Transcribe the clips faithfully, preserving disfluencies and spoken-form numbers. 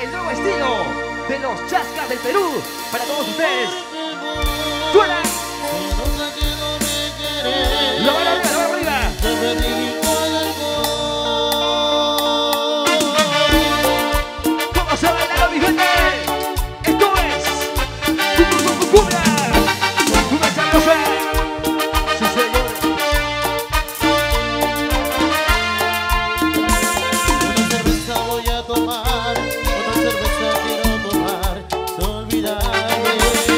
el nuevo estilo de los chascas del Perú para todos ustedes. ¡Suena! ¡La mano arriba, la mano arriba! ¿Cómo se baila, mi gente? Esto es Cumbia, Cumbia sabrosa. Sí, señor. Una cerveza voy a tomar, una cerveza quiero tomar, no olvidarme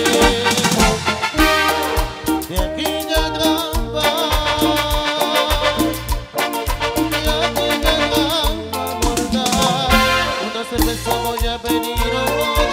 de aquella trampa, de aquella trampa mortal. Una cerveza voy a pedir hoy.